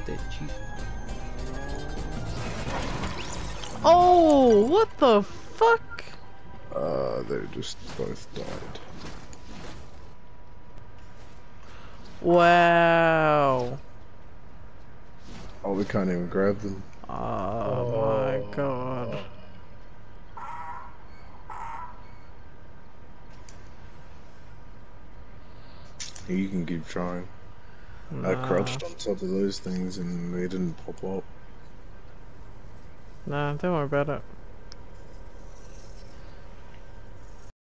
that cheap. Oh, what the fuck? They just both died. Wow. Oh, we can't even grab them. Oh my god. You can keep trying. I Nah. crouched on top of those things and they didn't pop up. Nah, don't worry about it.